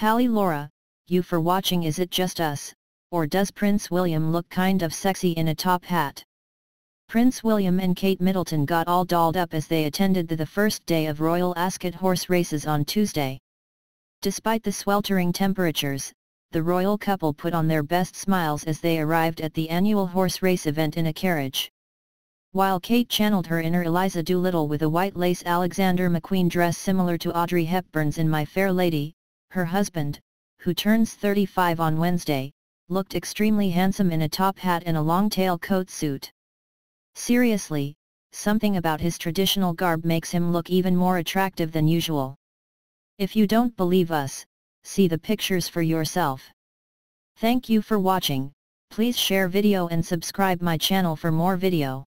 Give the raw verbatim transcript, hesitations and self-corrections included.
Hallie Laura, you for watching. Is it just us, or does Prince William look kind of sexy in a top hat? Prince William and Kate Middleton got all dolled up as they attended the, the first day of Royal Ascot horse races on Tuesday. Despite the sweltering temperatures, the royal couple put on their best smiles as they arrived at the annual horse race event in a carriage. While Kate channeled her inner Eliza Doolittle with a white lace Alexander McQueen dress similar to Audrey Hepburn's in My Fair Lady, her husband, who turns thirty-five on Wednesday, looked extremely handsome in a top hat and a long-tail coat suit. Seriously, something about his traditional garb makes him look even more attractive than usual. If you don't believe us, see the pictures for yourself. Thank you for watching. Please share video and subscribe my channel for more video.